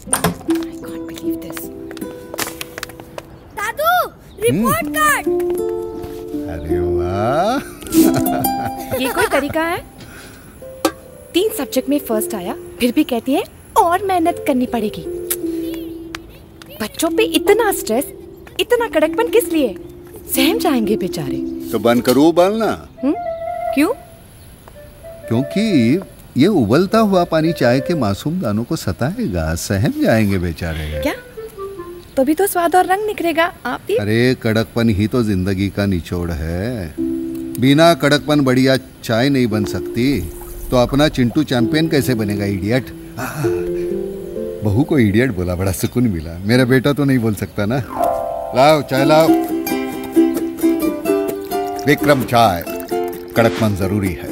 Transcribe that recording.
I can't believe this. दादू, report card. अरे वाह। ये कोई तरीका है? 3 सब्जेक्ट में फर्स्ट आया, फिर भी कहती है और मेहनत करनी पड़ेगी। बच्चों पे इतना स्ट्रेस, इतना कड़कपन किस लिए? सहम जाएंगे बेचारे। तो बंद करो उबलना। क्यों? क्योंकि ये उबलता हुआ पानी चाय के मासूम दानों को सताएगा, सहम जाएंगे बेचारे। क्या? तो भी तो स्वाद और रंग निखरेगा। आप भी? अरे कड़कपन ही तो जिंदगी का निचोड़ है। बिना कड़कपन बढ़िया चाय नहीं बन सकती। तो अपना चिंटू चैंपियन कैसे बनेगा इडियट? बहू को इडियट बोला, बड़ा सुकून मिला। मेरा बेटा तो नहीं बोल सकता ना। लाओ चाय लाओ। विक्रम चाय, कड़कपन जरूरी है।